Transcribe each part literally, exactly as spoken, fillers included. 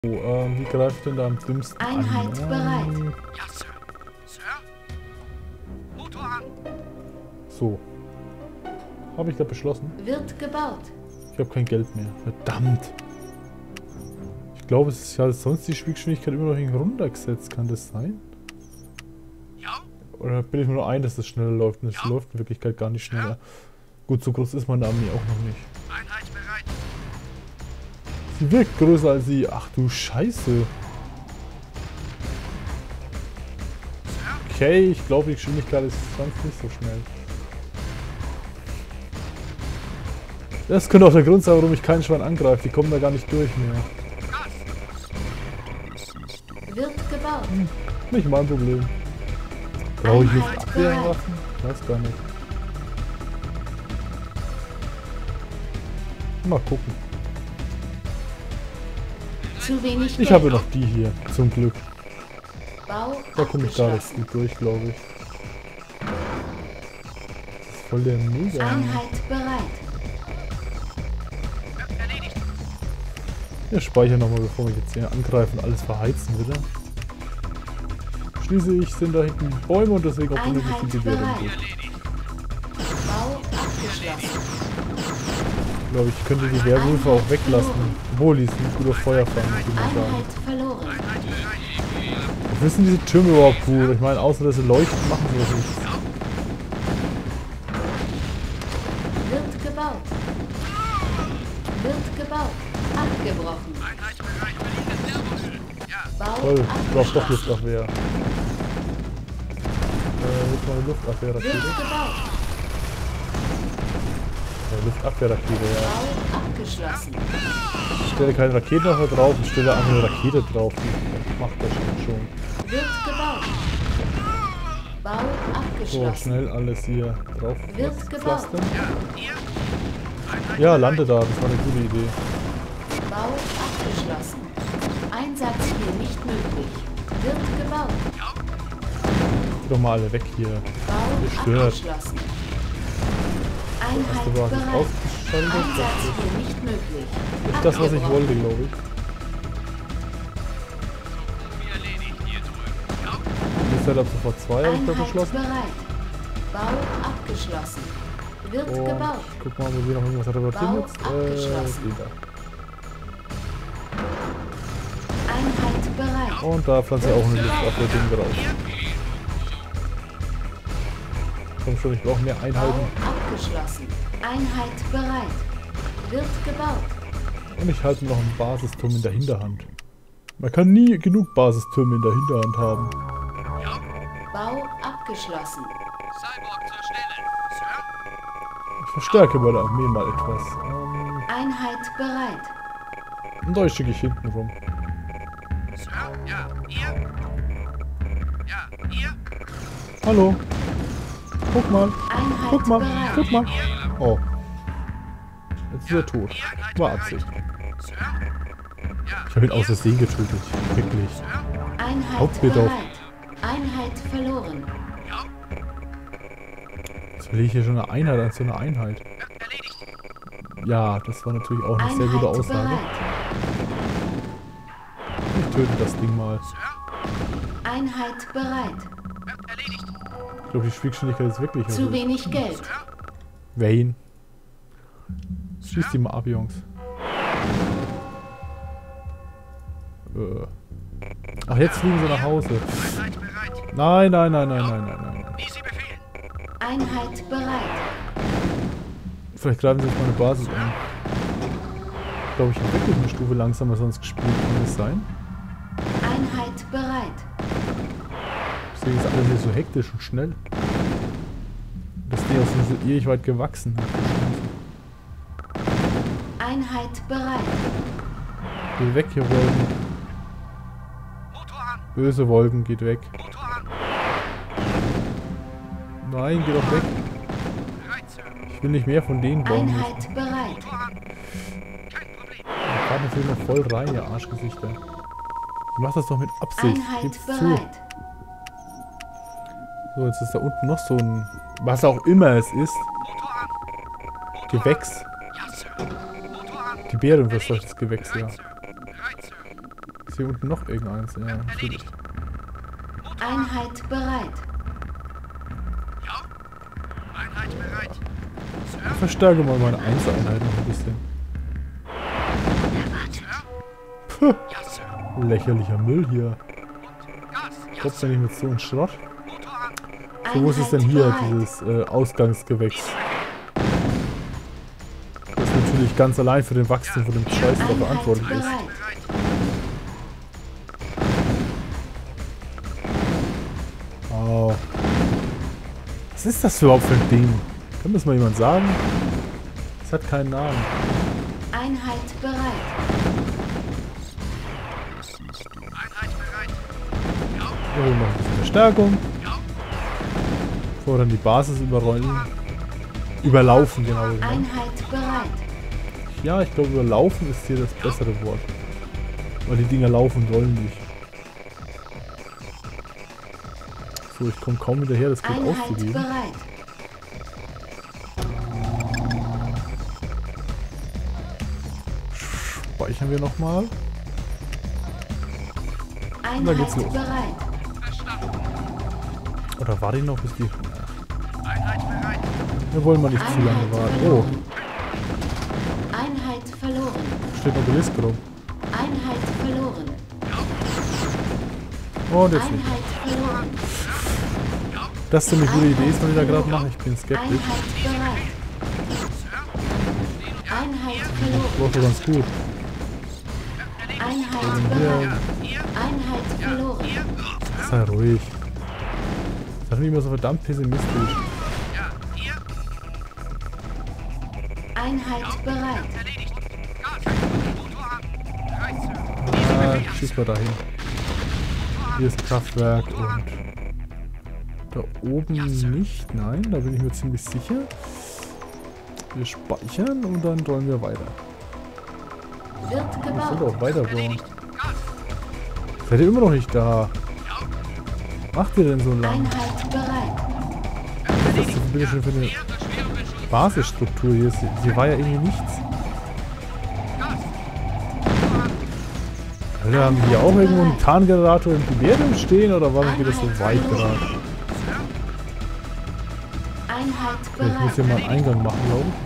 So, ähm, wie greift denn da am dümmsten Einheit an? bereit. Ähm, Ja, Sir. Sir? Motor an. so. Habe ich da beschlossen? Wird gebaut. Ich habe kein Geld mehr. Verdammt. Ich glaube, es ist ja sonst die Schwierigkeit immer noch irgendwie runtergesetzt. Kann das sein? Ja? Oder bilde ich mir nur ein, dass das schneller läuft? Und es Ja. läuft in Wirklichkeit gar nicht schneller. Gut, so groß ist meine Armee auch noch nicht. Einheit bereit. Sie wirkt größer als sie. Ach du Scheiße. Okay, ich glaube, die Geschwindigkeit ist sonst nicht so schnell. Das könnte auch der Grund sein, warum ich keinen Schwein angreife. Die kommen da gar nicht durch mehr. Wird gebaut. Hm, nicht mein Problem. Brauche ich Einheit Luftabwehrwaffen? Ich weiß gar nicht. Mal gucken. Zu wenig Ich Geld. habe noch die hier, zum Glück. Bau Da komme ich da recht abgeschlossen. gut durch, glaube ich. Das ist voll der Mega. Einheit bereit. Erledigt. Wir speichern nochmal, bevor wir jetzt hier angreifen und alles verheizen wieder. Schließlich sind da hinten Bäume und deswegen auch unnötig viel Einheit Gewehre bereit. gut. Erledigt. Bau abgeschlossen. Ich glaube, ich könnte die Werwölfe auch weglassen. Obwohl, die sind gut auf Feuer fangen, würde ich mal sagen. Einheit verloren. Einheit bereit. Was wissen diese Türme überhaupt gut? Ich meine, außer dass sie leuchten, machen sie was nichts. Wird gebaut. Wird gebaut. Abgebrochen. Einheit bereit. Berlin Servus. Ja. Bau Toll, ich brauche doch abgeschlossen. Luftabwehr. Äh, jetzt mal eine Luftabwehrrakete. Wird gebaut. Ja, Luftabwehrrakete, ja. Bau abgeschlossen. Ich stelle keine Raketenwerfer drauf, ich stelle einfach eine Rakete drauf. Die macht das schon. Wird gebaut. Bau So, abgeschlossen. schnell alles hier drauf Wird gebaut. pflastern. Ja. Ihr? Einheit Ja, bereit. lande da, das war eine gute Idee. Bau abgeschlossen. Einsatz hier nicht möglich. Wird gebaut. Geh doch mal alle weg hier. Bau Gestört. abgeschlossen. Erste Einheit Basis bereit. ausgeschaltet. Einsatz hier nicht möglich. Das ist das, was ich Abgebrochen. wollte, glaube ich. Wie erledigt. Hier drüben. Ja. Die Setup sofort zwei habe ich da Einheit beschlossen. bereit. Bau abgeschlossen. Wird Und gebaut. ich guck mal, wo wir noch irgendwas reparieren Bau jetzt. Äh, abgeschlossen. den da. Einheit bereit. Und da pflanze ich auch eine Luftabwehr-Ding drauf. Komm schon, ich brauche mehr Bau Einheiten. abgeschlossen. Einheit bereit. Wird gebaut. Und ich halte noch einen Basisturm in der Hinterhand. Man kann nie genug Basistürme in der Hinterhand haben. Bau abgeschlossen. Cyborg zur Stelle. Sir? Ich verstärke meine Armee mal etwas. Ähm, Einheit bereit. und euch schicke ich hinten rum. Sir? Ja. Ihr? Ja. Ihr? Hallo. Guck mal. Einheit Guck mal. bereit. Guck mal. Oh. Jetzt ist er tot. Einheit War bereit. Absicht. Sir? Ja. Ich habe ihn aus Versehen getötet. Wirklich. Sir? Einheit Hauptbild auf. bereit. Einheit verloren. Ja. Jetzt verliere ich hier schon eine Einheit als so eine Einheit. Erledigt. Ja, das war natürlich auch eine sehr gute Einheit Aussage. bereit. Ich töte das Ding mal. Sir? Einheit bereit. Erledigt. Ich glaube, die Schwierigkeit ist wirklich Zu erhöht. wenig Geld. Sir? Wayne. Schieß die mal ab, Jungs. Äh. Ach, jetzt fliegen sie nach Hause. Einheit bereit. Nein, nein, nein, nein, nein, nein, nein. Wie Sie befehlen. Einheit bereit. Vielleicht greifen sie sich meine Basis an. Ich glaube, ich habe wirklich eine Stufe langsamer sonst gespielt. Kann das sein? Einheit bereit. Deswegen ist alles hier so hektisch und schnell. Das Ding ist so ewig weit gewachsen. Einheit bereit. Geh weg hier, Wolken. Motor an. Böse Wolken, geht weg. Motor an. Nein, geh doch weg. Bereit, Sir. Ich will nicht mehr von denen bauen müssen. Einheit bereit. Motor an. Kein Problem. Ich fahr natürlich noch voll rein, ihr Arschgesichter. Du machst das doch mit Absicht. Einheit Gib's zu. bereit. So, jetzt ist da unten noch so ein... Was auch immer es ist. Motor an. Motor Gewächs. an. Ja, Sir. Motor an. Die Beeren, was soll das Gewächs, ja. Bereit, Sir. Bereit, Sir. hier unten noch irgendeins. Ja, natürlich. Einheit bereit. Ja. Einheit bereit. Sir. Ich verstärke mal meine Einzeleinheit noch ein bisschen. Puh, Ja, Sir. lächerlicher Müll hier. Und Gas. Ja, Trotzdem nicht mit so einem Schrott. Motor an. So, wo ist es denn Einheit hier, bereit. dieses äh, Ausgangsgewächs? Das natürlich ganz allein für den Wachstum von dem Scheiß da Einheit verantwortlich ist. bereit. Bereit. Oh. Was ist das überhaupt für ein Ding? Kann das mal jemand sagen? Es hat keinen Namen. Einheit bereit. Einheit bereit. Wir holen noch ein bisschen Verstärkung. Ja. Bevor wir dann die Basis überrollen. Überlaufen, genau gesagt. Einheit bereit. Ja, ich glaube, überlaufen ist hier das bessere Wort. Weil die Dinger laufen sollen nicht. So, ich komme kaum hinterher, das Geld Einheit auszugeben. bereit. Speichern wir nochmal. Einheit geht's los. bereit. Oder war die noch bis die... Einheit bereit. Wir wollen mal nicht zu lange Einheit warten. Oh, verloren. Einheit verloren. steht noch Obelisk rum. Einheit verloren. Und jetzt nicht. Einheit verloren. Das ist eine gute Idee, ist, was ich da gerade mache. Ich bin skeptisch. Einheit bereit. Einheit verloren. Läuft doch ganz gut. Einheit Hier, bereit. Einheit verloren. sei ruhig. Das ist immer so verdammt pessimistisch. Ja, hier. Einheit bereit. Erledigt. Gas. Motor an. Bereit, Sir. Ah, schieß mal dahin. Hier ist Kraftwerk und da oben nicht. Nein, da bin ich mir ziemlich sicher. Wir speichern und dann rollen wir weiter. Wird Wir sind gebaut. auch weiter bauen. Erledigt. Gas. Seid ihr immer noch nicht da? Macht ihr denn so lang? Einheit bereit. Was ist das denn bitte schon für eine Basisstruktur hier? Ist- Hier war ja irgendwie nichts. Alter, haben wir hier auch irgendwo einen Tarngenerator im Gebirge stehen oder warum geht das so weit gerade? Einheit Okay, ich muss hier bereit. mal einen Eingang machen, glaube ich.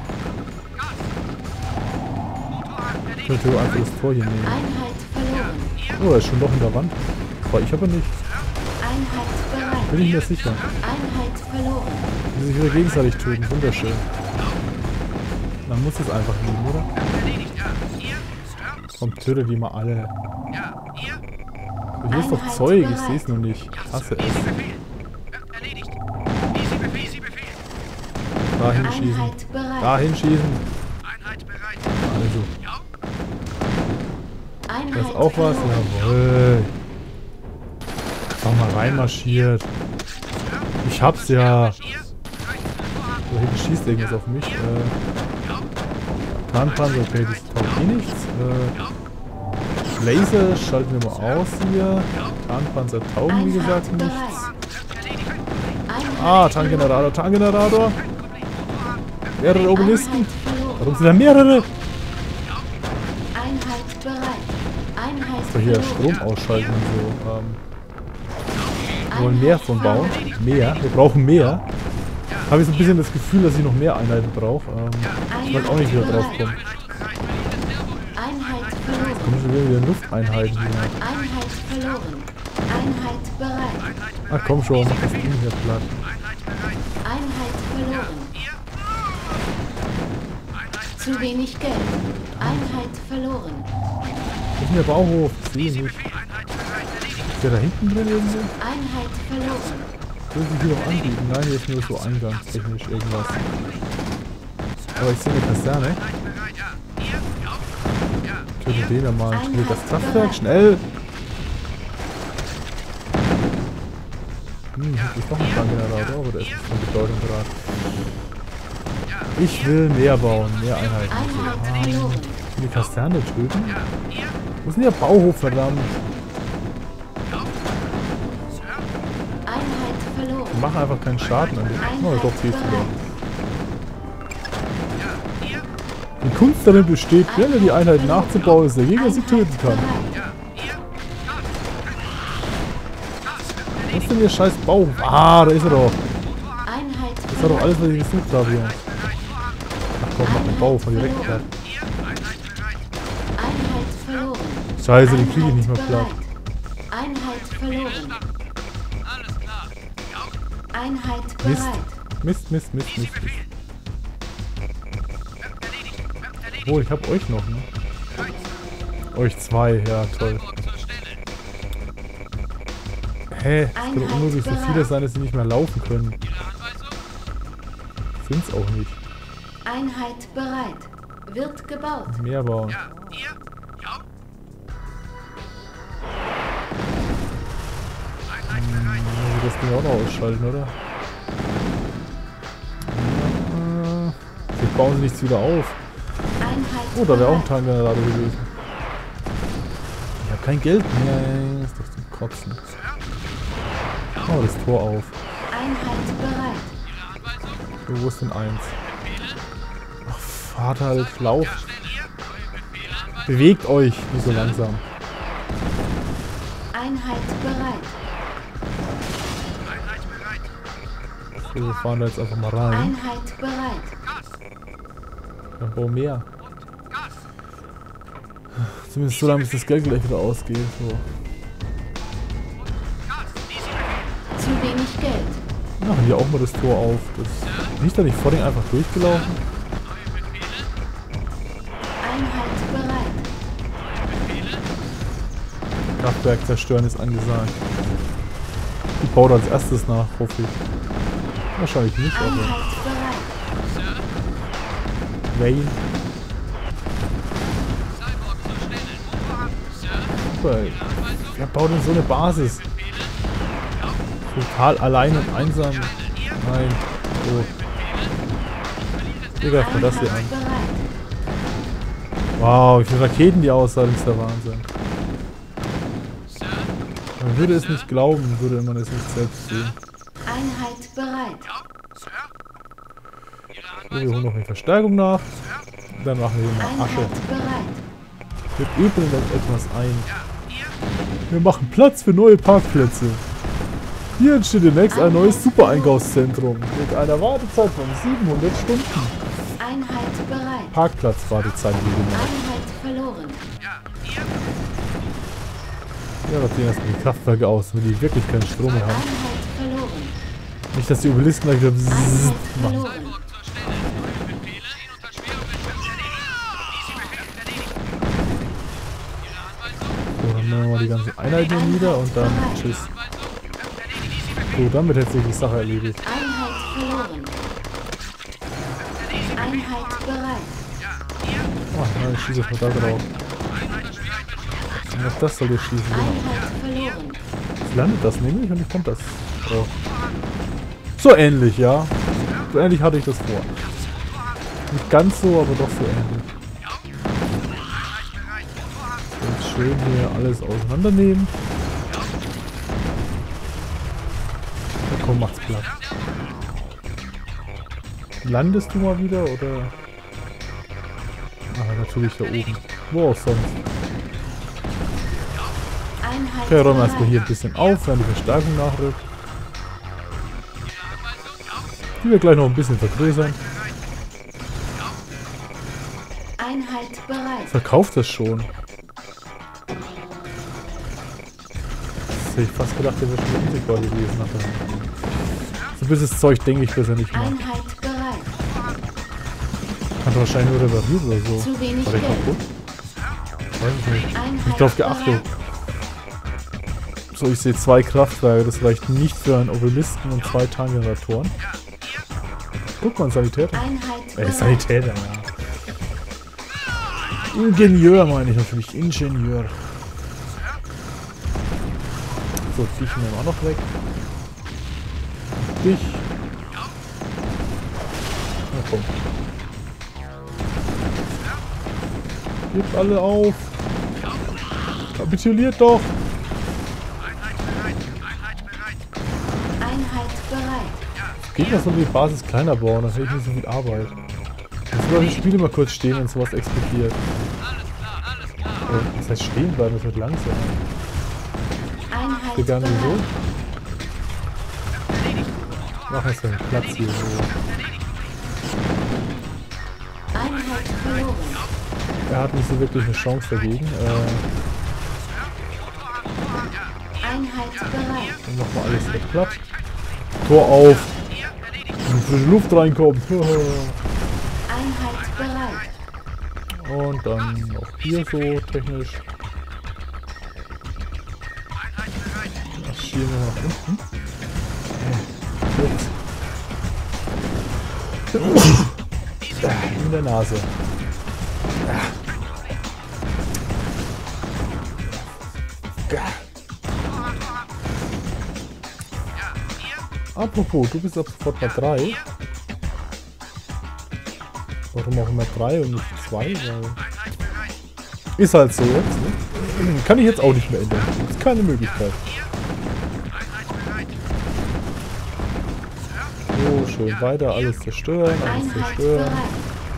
Ich könnte hier einfach das Tor hier nehmen. Einheit verloren. Oh, er ist schon doch in der Wand. Aber ich aber nicht. Einheit bereit. Bin ich mir sicher. Einheit verloren. Die sich wieder gegenseitig töten. Wunderschön. Man muss es einfach nehmen, oder? Erledigt. Ja, hier. Sir. Komm, töte die mal alle. Ja, hier. So, hier ist doch Einheit Zeug, ich bereit. sehe es nur nicht. Ich hasse es. Easy Befehl. Erledigt. Easy Befehl. Easy Befehl. Dahin schießen. Einheit bereit. Dahin schießen. Einheit bereit. Also, Ja. da Einheit ist auch was. verloren. Jawohl. Einfach mal reinmarschiert. Ich hab's ja. Hier. Da hinten schießt irgendwas auf mich. Äh, Tarnpanzer, okay, das taugt eh nichts. Äh, Laser schalten wir mal aus hier. Tarnpanzer taugen, wie gesagt, Einheit nichts. bereit. Einheit Ah, Tarngenerator, Tarngenerator. Mehrere Obelisken. Einheit verloren. Warum sind da mehrere? Einheit bereit. Einheit So, hier verloren. Strom ausschalten und so. Ähm, wir wollen mehr von bauen. Mehr. Wir brauchen mehr. Habe ich so ein bisschen das Gefühl, dass ich noch mehr Einheiten brauche. Ähm, ich wollte auch nicht wieder drauf kommen. Einheit verloren. Kommen schon wieder Lufteinheiten hier. Einheit verloren. Einheit bereit. Ach komm schon, mach das Ding hier platt. Einheit verloren. Zu wenig Geld. Einheit verloren. Das ist der Bauhof, ich sehe ihn nicht. Ist der da hinten drin irgendwo? Einheit verloren. Will sich hier noch anbieten? Nein, hier ist nur so eingangstechnisch irgendwas. Aber ich sehe eine Kaserne. Töte den da mal. Ich will das Kraftwerk, schnell! Hm, hier ist noch ein Tarngenerator, aber der ist nicht von Bedeutung gerade. Ich will mehr bauen, mehr Einheiten. Einheit Ah, verloren. die Kaserne töten? Wo ist denn der Bauhof, verdammt? Einheit verloren. Wir machen einfach keinen Schaden an dem. Oh, doch, hier ist wieder. Die Kunst darin besteht, gerne die Einheit nachzubauen, dass der Gegner sie töten kann. Was ist denn ihr scheiß Bau? Ah, da ist er doch. Einheit Das war doch alles, was ich gesucht habe hier. Ach komm, mach den Bau von direkt platt. Einheit verloren. Scheiße, die kriege ich nicht mehr platt. Einheit verloren. Alles klar. Ja, Einheit Mist. bereit. Mist, Mist, Mist, Mist, Mist. erledigt. Erledigt. Oh, ich hab euch noch, ne? Euch zwei, ja, toll. Cyborg zur Stelle. Hä? Es kann doch unmöglich so viele sein, dass sie nicht mehr laufen können. Ihre Anweisung? Sind's auch nicht. Einheit bereit. Wird gebaut. Mehr bauen. Ja, ihr? Ja. Einheit bereit. Muss ich das Ding auch noch ausschalten, oder? Ja, vielleicht bauen sie nichts wieder auf. Einheit Oh, da wäre auch ein bereit. Tankgenerator gewesen. Ich habe kein Geld mehr. Das ist doch zum Kotzen. Oh, das Tor auf. Einheit bereit. Ihre Anweisung? So, wo ist denn eins? Befehle? Ach, fahrt halt, lauft. Ja, schnell hier. Neue Befehle, Anweisung? Bewegt euch, nicht so langsam. Einheit bereit. Einheit bereit. So, wir fahren da jetzt einfach mal rein. Einheit bereit. Gas. Dann bauen mehr. Und Gas. Zumindest so lange, bis das Geld gleich wieder ausgeht. So. Gas. Easy Befehl. Zu wenig Geld. Machen hier auch mal das Tor auf. Das nicht da nicht vor denen einfach durchgelaufen. Neue Befehle? Einheit bereit. Befehle? Kraftwerk zerstören ist angesagt. Die baut als erstes nach, hoffe ich. Wahrscheinlich nicht, aber. Einheit bereit. Sir? Wayne. Cyborg zur Stelle. Vorhanden. Sir? Super. Ihre Anweisung? Wer baut denn so eine Basis? Befehle? Total allein und einsam. Nein. So. Digga, guck mal das hier an. Einheit bereit. Wow, wie viele Raketen die aussahen, ist der Wahnsinn. Sir? Man würde es nicht glauben, würde man es nicht selbst sehen. Einheit bereit. Ja, Sir? Ihre So, wir holen Anweisung? noch eine Verstärkung nach. Und dann machen wir hier mal Asche. Einheit bereit. Wir üben das etwas ein. Ja, ihr? Wir machen Platz für neue Parkplätze. Hier entsteht demnächst ein neues Super-Einkaufszentrum mit einer Wartezeit von siebenhundert Stunden. Einheit bereit. Parkplatz-Wartezeit, wie genannt. Einheit verloren. Ja, ihr? Ja, da sehen erstmal die Kraftwerke aus, wenn die wirklich keinen Strom mehr haben. Einheit verloren. Nicht, dass die Obelisken gleich wieder bzzzt Einheit machen. verloren. Cyborg zur Stelle. Neue Befehle in Unterschwerung erledigt. Easy Befehl erledigt. Ihre Anweisung? So, dann nehmen wir mal die ganze Einheit hier nieder und dann tschüss. Anweisung? Erledigt. Easy Befehl. So, damit hätte sich die Sache erledigt. Einheit verloren. Einheit bereit. Ja, ihr? Oh, nein, ich schieße jetzt mal da drauf. Einheit Unterschwerung. Und auf das soll ich schießen. Genau. Einheit verloren. Jetzt landet das nämlich und ich kann das drauf. So ähnlich, ja. So ähnlich hatte ich das vor. Nicht ganz so, aber doch so ähnlich. Jetzt schön hier alles auseinandernehmen. Na komm, macht's platt. Landest du mal wieder, oder? Ah, natürlich da oben. Wo auch sonst. Einheit Okay, räumen wir erstmal bereit. hier ein bisschen auf, während die Verstärkung nachrückt. Die wir gleich noch ein bisschen vergrößern. Einheit bereit. Verkauft das schon. Das hätte ich fast gedacht, der wäre schon unsichtbar gewesen. nachher. So ein bisschen Zeug denke ich, dass er nicht macht. Einheit bereit. Hat wahrscheinlich nur repariert oder so. Zu wenig War der Geld. kaputt? Weiß ich nicht. Einheit Nicht drauf geachtet. bereit. So, ich sehe zwei Kraftwerke. Das reicht nicht für einen Obelisken und zwei Tankgeneratoren. Guck mal, ein Sanitäter. Einheit Äh, bereit. Sanitäter, ja. Ingenieur meine ich natürlich. Ingenieur. So, dich nehmen wir auch noch weg. Dich. Na komm. Gebt alle auf. Kapituliert doch. Einheit bereit. Einheit bereit. Einheit bereit. Gegner soll die Basis kleiner bauen, dann hätte ich nicht so viel Arbeit. Jetzt soll das Spiel immer kurz stehen, wenn sowas explodiert. Alles klar, alles klar. Äh, Das heißt stehen bleiben, das wird langsam. Einheit Egal bereit. wieso. Mach jetzt einen Platz hier so. Einheit verloren. Er hat nicht so wirklich eine Chance dagegen. Äh, Einheit bereit. dann machen wir alles weg platt. Tor auf! Und frische Luft reinkommt. Einheit bereit. Und dann auch hier so technisch. Das schieben wir nach unten. Jetzt. In der Nase. Apropos, du bist ab sofort mal drei. Warum auch immer drei und nicht zwei? Weil ist halt so jetzt, ne? Kann ich jetzt auch nicht mehr ändern. Ist keine Möglichkeit. So, schön weiter, alles zerstören, alles Einheit zerstören. bereit.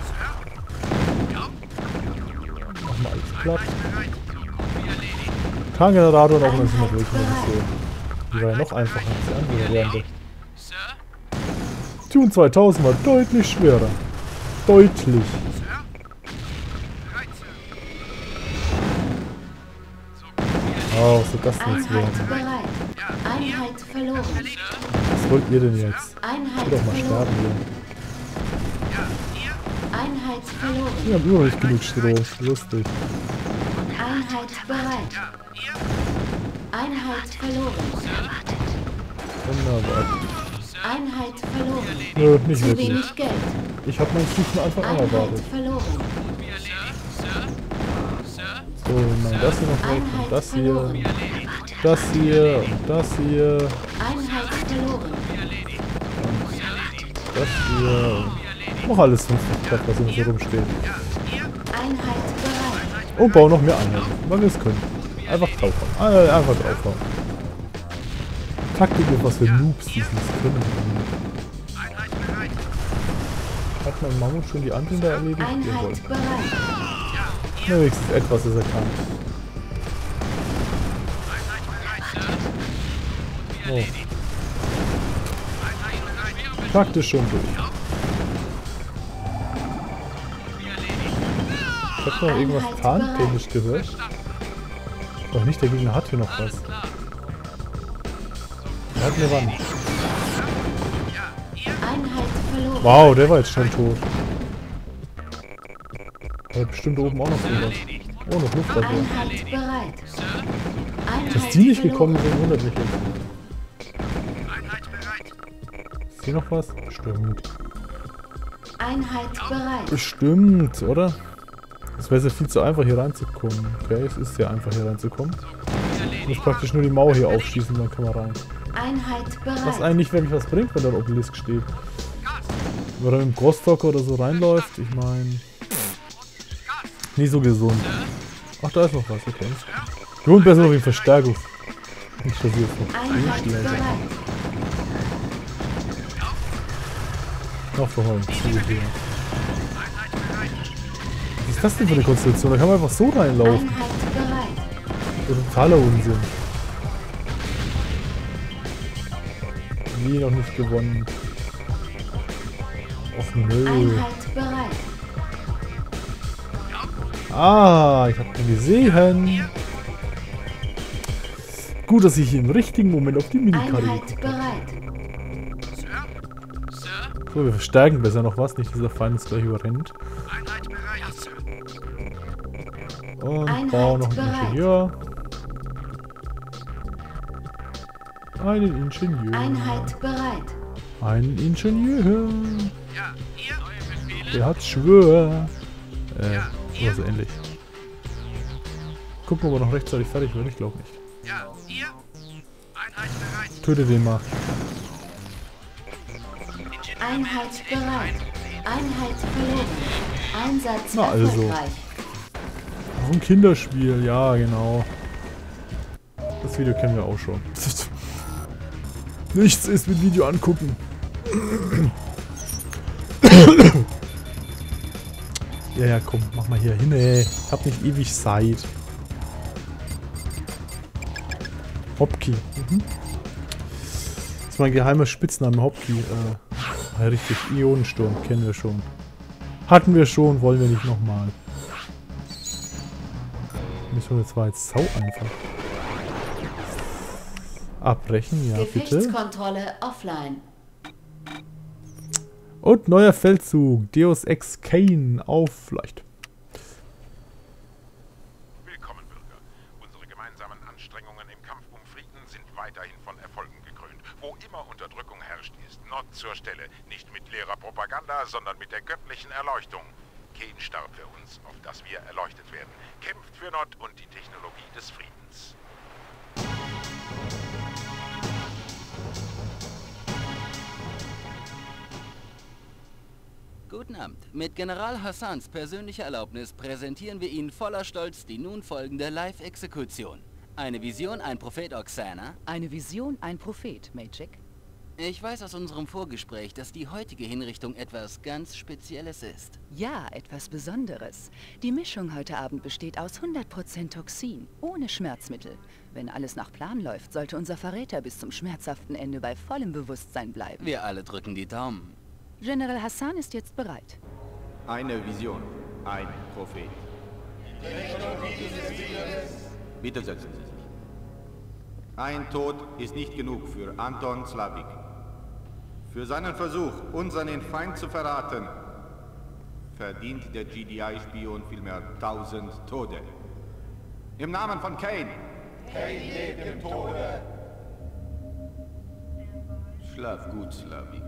Machen wir alles platt. Kein Generator, noch eine Symmetrie. Die war ja noch einfacher als die andere Variante. Tune zweitausend war deutlich schwerer. Deutlich. Oh, was soll das denn jetzt Einheit werden? bereit. Einheit verloren. Was wollt ihr denn jetzt? Einheit Ich will doch mal sterben verloren. hier. Einheit verloren. Wir haben immer noch nicht genug Strom. Lustig. Einheit bereit. Einheit verloren. Wunderbar. Einheit verloren. Nö, nicht Zu wirklich. wenig Geld. Ich habe meinen Zug von Anfang an Einheit erwartet. verloren. So, nein, das hier noch weg und Einheit das hier. verloren. Das hier und das hier. Einheit verloren. Das hier. Und noch alles fünfzig Platt, was immer so rumsteht. Einheit bereit. Und bauen noch mehr Einheiten, weil wir es können. Einfach draufhauen. Äh, einfach draufhauen. Taktik ist was für Noobs, die es nicht können. Hat mein Mammut schon die anderen da erledigt? Jawohl. Einheit bereit. Na, wenigstens etwas ist erkannt. Oh. Praktisch schon durch. Ich hab noch irgendwas tarntechnisch gehört. Doch nicht, der Gegner hat hier noch was. Er hat eine Wand. Einheit verloren. Wow, der war jetzt schon tot. Er hat bestimmt oben auch noch irgendwas. Oh, noch Luft dabei. Einheit bereit. Einheit Dass die nicht verloren. gekommen sind, wundert mich jetzt. Ist hier noch was? Stimmt. Einheit bereit. Bestimmt, oder? Es wäre sehr viel zu einfach hier reinzukommen. Okay, es ist sehr einfach hier reinzukommen. Ich muss praktisch nur die Mauer hier aufschießen, dann kann man rein. Einheit Was bereit. eigentlich wirklich was bringt, wenn da ein Obelisk steht. Wenn man im Großdocker oder so reinläuft, ich meine... Nie so gesund. Ach, da ist noch was, okay. Wir holen besser noch die Verstärkung. Nicht, dass wir jetzt noch Einheit viel schlechter. bereit. Noch verholen. Zu hier. Was ist das denn für eine Konstellation? Da kann man einfach so reinlaufen. Einheit bereit. Das ist totaler Unsinn. Nie noch nicht gewonnen. Och nö. Einheit bereit. Ah, ich hab ihn gesehen. Gut, dass ich im richtigen Moment auf die Minikarte Einheit geguckt habe. bereit. So, wir verstärken besser noch was, nicht dieser Feind uns gleich überrennt. Und Einheit bauen noch einen bereit. Ingenieur. Einen Ingenieur. Einheit bereit. Einen Ingenieur. Der hat Schwör. Äh, oder so ähnlich. Gucken, ob er noch rechtzeitig fertig wird. Ich glaube nicht. Töte den mal. Einheit bereit. Einheit verloren. Einsatz Na also. erfolgreich. Auch ein Kinderspiel, ja genau. Das Video kennen wir auch schon. Nichts ist mit Video angucken. Ja, ja, komm, mach mal hier hin, ey. Ich hab nicht ewig Zeit. Hopki. Mhm. ist mein geheimer Spitzname, Hauptkey. Äh, ja, richtig, Ionensturm, kennen wir schon. Hatten wir schon, wollen wir nicht nochmal. Mission jetzt war jetzt sau einfach. Abbrechen, ja bitte. Gewichtskontrolle offline. Und neuer Feldzug, Deus Ex Kane auf Leicht. Willkommen, Bürger. Unsere gemeinsamen Anstrengungen im Kampf um Frieden sind weiterhin von Erfolgen gekrönt. Wo immer Unterdrückung herrscht, ist Nord zur Stelle. Nicht mit leerer Propaganda, sondern mit der göttlichen Erleuchtung. Kane starb für uns, auf dass wir erleuchtet werden. Kämpft für Nord und die Technologie des Friedens. Guten Abend. Mit General Hassans persönlicher Erlaubnis präsentieren wir Ihnen voller Stolz die nun folgende Live-Exekution. Eine Vision, ein Prophet Oksana. Eine Vision, ein Prophet, Majek. Ich weiß aus unserem Vorgespräch, dass die heutige Hinrichtung etwas ganz Spezielles ist. Ja, etwas Besonderes. Die Mischung heute Abend besteht aus hundert Prozent Toxin, ohne Schmerzmittel. Wenn alles nach Plan läuft, sollte unser Verräter bis zum schmerzhaften Ende bei vollem Bewusstsein bleiben. Wir alle drücken die Daumen. General Hassan ist jetzt bereit. Eine Vision, ein Prophet. Bitte setzen Sie sich. Ein Tod ist nicht genug für Anton Slavik. Für seinen Versuch, unseren Feind zu verraten, verdient der G D I-Spion vielmehr tausend Tode. Im Namen von Kane! Kane lebt im Tode! Schlaf gut, Slavik.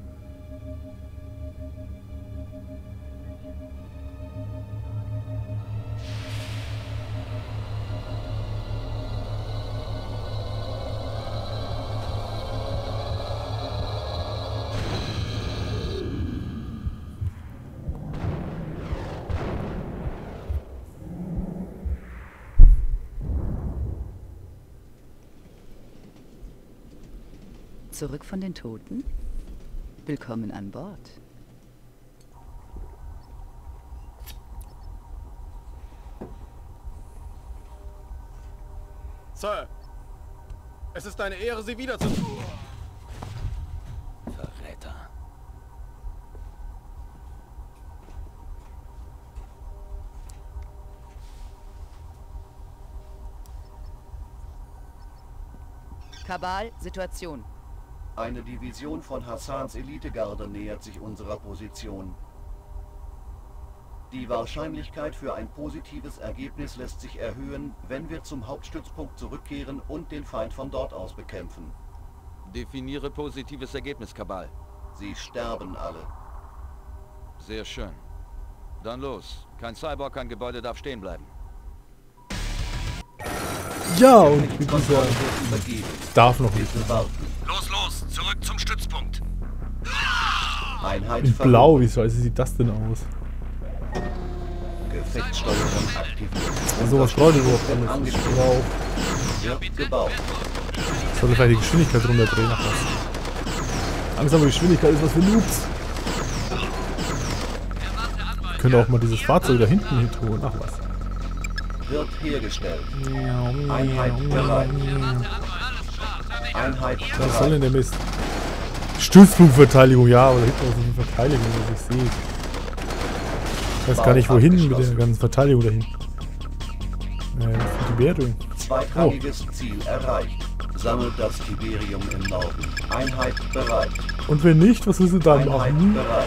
Zurück von den Toten? Willkommen an Bord. Sir, es ist eine Ehre, Sie wiederzusehen. Verräter. Kabal, Situation. Eine Division von Hassans Elitegarde nähert sich unserer Position. Die Wahrscheinlichkeit für ein positives Ergebnis lässt sich erhöhen, wenn wir zum Hauptstützpunkt zurückkehren und den Feind von dort aus bekämpfen. Definiere positives Ergebnis, Kabal. Sie sterben alle. Sehr schön. Dann los. Kein Cyborg, kein Gebäude darf stehen bleiben. Ja, und mit dieser... Darf noch nicht. Los, los, zurück zum Stützpunkt. Einheit In Blau, wie scheiße sieht das denn aus? Gefechtssteuerung aktiviert. Also was streut überhaupt alles? Wow. Wird gebaut. Ich sollte vielleicht die Geschwindigkeit runterdrehen. Ach was. Langsame Geschwindigkeit ist was für Noobs. Ich könnte auch mal dieses Fahrzeug da hinten hin tun. Ach was. Wird hergestellt. Einheit bereit. Einheit bereit. Was soll denn der Mist? Stützpunktverteidigung, ja, aber da hinten ist eine Verteidigung, was ich sehe. Ich weiß gar nicht wohin mit der ganzen Verteidigung da hinten. Äh, was ist die Wertung? Zweitrangiges Ziel erreicht. Sammelt das Tiberium im Norden. Einheit bereit. Und wenn nicht, was müssen wir dann Einheit machen? bereit.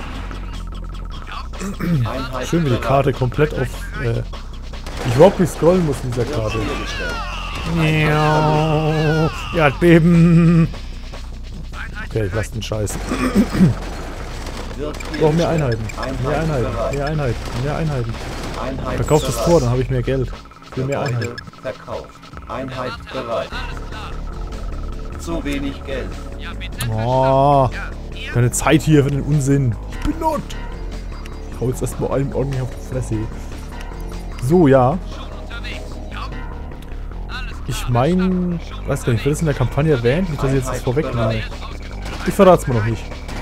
Einheit Schön, wie die bereit. Karte komplett auf... Äh, ich überhaupt nicht scrollen muss in dieser Wird Karte. hergestellt. Ja, Erdbeben. Okay, ich lasse den Scheiß. Wird Ich brauche mehr hergestellt. Einheiten. Mehr Einheiten. bereit. Mehr Einheiten. Mehr Einheiten. Einheit Verkauf das bereit. Tor, dann habe ich mehr Geld. Für mehr Gebäude Einheiten. verkauft. Einheit bereit. Zu wenig Geld. Oh, keine Zeit hier für den Unsinn. Ich bin not. Ich hau jetzt erstmal allem ordentlich auf die Fresse. So, ja. Ich meine, weiß gar nicht, wird das in der Kampagne erwähnt? Nicht, dass ich jetzt das vorwegnehme. Ich verrate es mir noch nicht.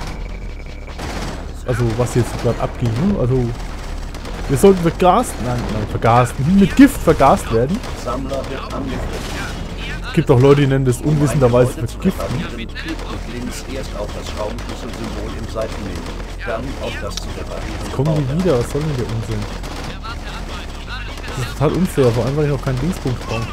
Also, was hier jetzt gerade abging. Ne? Also, wir sollten vergast, nein, nein, vergast, mit Gift vergast werden. Sammler wird angegriffen. gibt auch Leute, die nennen das unwissenderweise Vergiften. Links erst auf das Schraubenschlüsselsymbol im Seitenmenü, dann auf das zu reparieren. Jetzt kommen die wieder, was soll denn der Unsinn? Das ist total unfair, vor allem weil ich noch keinen Dingspunkt bauen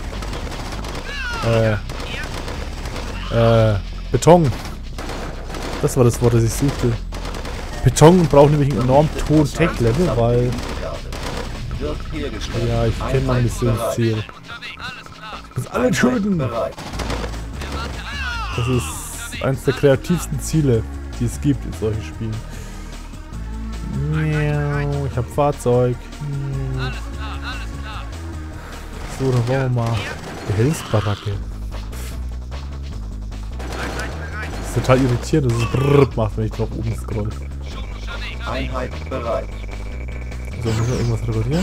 kann. Äh. Äh. Beton. Das war das Wort, das ich suchte. Beton braucht nämlich einen enorm hohen Tech-Level, weil... Ja, ich kenne mein Missionsziel. Ich muss alle töten! Das ist eines der kreativsten Ziele, die es gibt in solchen Spielen. Ich hab Fahrzeug. So, dann wollen wir mal Behelfsbaracke. Das ist total irritierend, dass es brrrr macht, wenn ich drauf oben scroll. Einheit bereit. So, müssen wir irgendwas reparieren?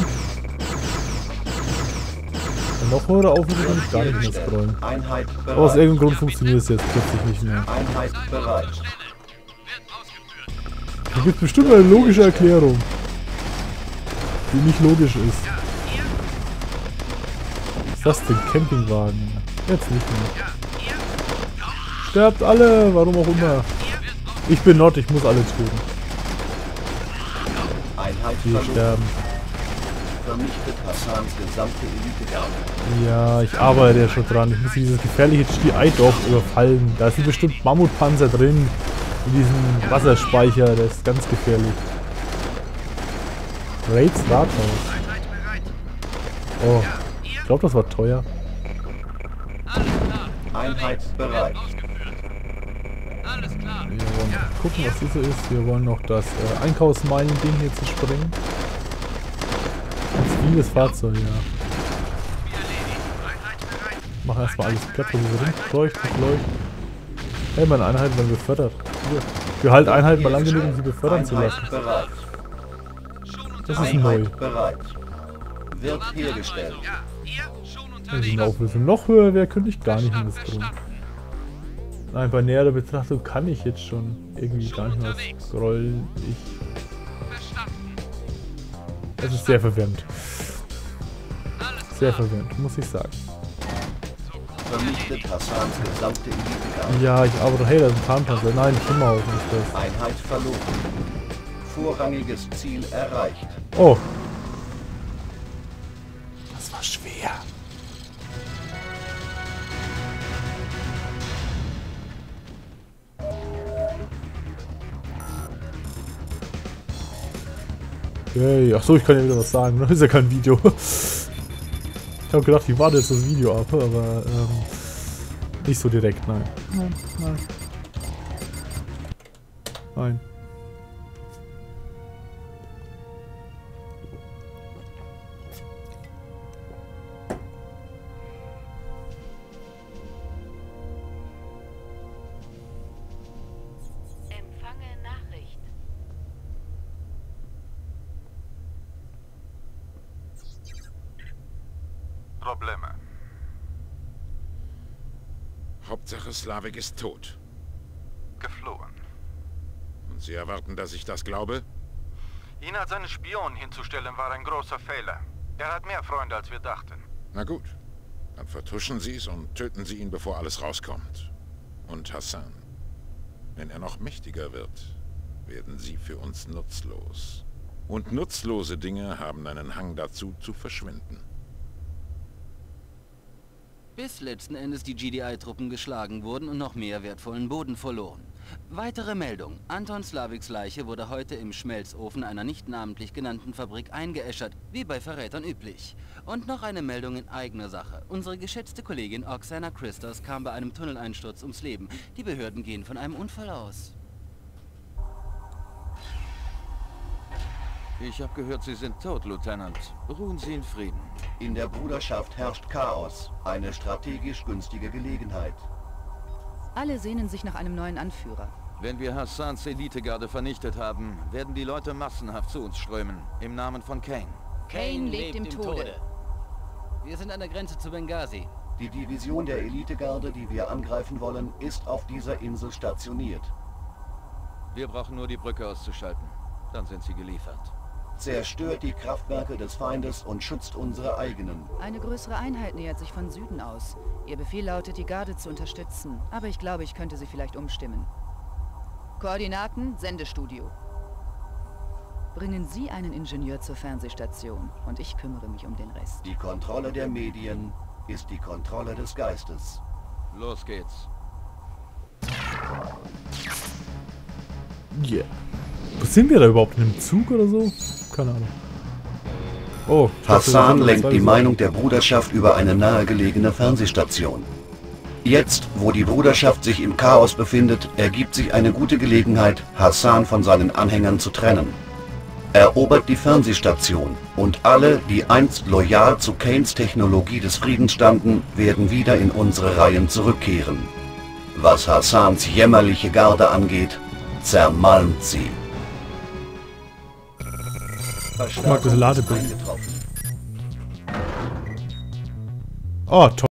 Und noch höhere Aufrufe kann ich gar nicht mehr scrollen. Aber aus irgendeinem Grund funktioniert es jetzt plötzlich nicht mehr. Einheit bereit. Da gibt es bestimmt eine logische Erklärung, die nicht logisch ist. Was ist das denn? Campingwagen? Jetzt nicht mehr. Sterbt alle, warum auch immer. Ich bin Nord, ich muss alle töten. Die sterben. Vernichtet Hassans gesamte Elitegarde. Ja, ich arbeite ja schon dran. Ich muss dieses gefährliche G I-Dorf überfallen. Da sind bestimmt Mammutpanzer drin. In diesem Wasserspeicher, der ist ganz gefährlich. Raids Rathaus. Oh, ich glaube, das war teuer. Einheit bereit. Wir wollen noch gucken, was das so ist. Wir wollen noch das äh, Einkaufsmeilen-Ding hier zu springen. Ein ziviles Fahrzeug, ja. Machen erstmal alles platt, wo wir sind. Leuchten, leuchten. Hey, meine Einheiten werden befördert. Hier. Wir halten Einheiten mal lang genug, um sie befördern zu lassen. Das ist neu. Wird hergestellt. Wenn die Auflösung noch höher wäre, könnte ich gar nicht mehr das tun. Nein, bei näherer Betrachtung kann ich jetzt schon irgendwie gar nicht mehr scrollen. Ich... Das ist sehr verwirrend. Sehr verwirrend, muss ich sagen. Vernichtet Hassans gesamte Elitegarde. Ja, ich arbeite... Hey, da ist ein Tarnpanzer. Nein, Schimmerhaufen ist das. Einheit verloren. Vorrangiges Ziel erreicht. Oh. Das war schwer. Hey, achso, ich kann ja wieder was sagen. Das ist ja kein Video. Ich habe gedacht, ich warte jetzt das Video ab, aber ähm, nicht so direkt, nein. Nein, nein. Nein. Empfange Nachricht. Probleme. Hauptsache Slavik ist tot. Geflohen. Und Sie erwarten, dass ich das glaube? Ihn als einen Spion hinzustellen war ein großer Fehler. Er hat mehr Freunde, als wir dachten. Na gut. Dann vertuschen Sie es und töten Sie ihn, bevor alles rauskommt. Und Hassan. Wenn er noch mächtiger wird, werden Sie für uns nutzlos. Und nutzlose Dinge haben einen Hang dazu, zu verschwinden. Bis letzten Endes die G D I-Truppen geschlagen wurden und noch mehr wertvollen Boden verloren. Weitere Meldung. Anton Slaviks Leiche wurde heute im Schmelzofen einer nicht namentlich genannten Fabrik eingeäschert, wie bei Verrätern üblich. Und noch eine Meldung in eigener Sache. Unsere geschätzte Kollegin Oksana Christos kam bei einem Tunneleinsturz ums Leben. Die Behörden gehen von einem Unfall aus. Ich habe gehört, Sie sind tot, Lieutenant. Ruhen Sie in Frieden. In der Bruderschaft herrscht Chaos. Eine strategisch günstige Gelegenheit. Alle sehnen sich nach einem neuen Anführer. Wenn wir Hassans Elitegarde vernichtet haben, werden die Leute massenhaft zu uns strömen. Im Namen von Kane. Kane lebt im Tode. Wir sind an der Grenze zu Benghazi. Die Division der Elitegarde, die wir angreifen wollen, ist auf dieser Insel stationiert. Wir brauchen nur die Brücke auszuschalten. Dann sind sie geliefert. Zerstört die Kraftwerke des Feindes und schützt unsere eigenen. Eine größere Einheit nähert sich von Süden aus. Ihr Befehl lautet, die Garde zu unterstützen. Aber ich glaube, ich könnte sie vielleicht umstimmen. Koordinaten, Sendestudio. Bringen Sie einen Ingenieur zur Fernsehstation und ich kümmere mich um den Rest. Die Kontrolle der Medien ist die Kontrolle des Geistes. Los geht's. Yeah. Wo sind wir da überhaupt? In einem Zug oder so? Keine Ahnung. Oh, ich dachte, Hassan das lenkt war die so. Meinung der Bruderschaft über eine nahegelegene Fernsehstation. Jetzt, wo die Bruderschaft sich im Chaos befindet, ergibt sich eine gute Gelegenheit, Hassan von seinen Anhängern zu trennen. Erobert die Fernsehstation und alle, die einst loyal zu Kanes Technologie des Friedens standen, werden wieder in unsere Reihen zurückkehren. Was Hassans jämmerliche Garde angeht, zermalmt sie. Ich mag das Ladebild. Oh, toll.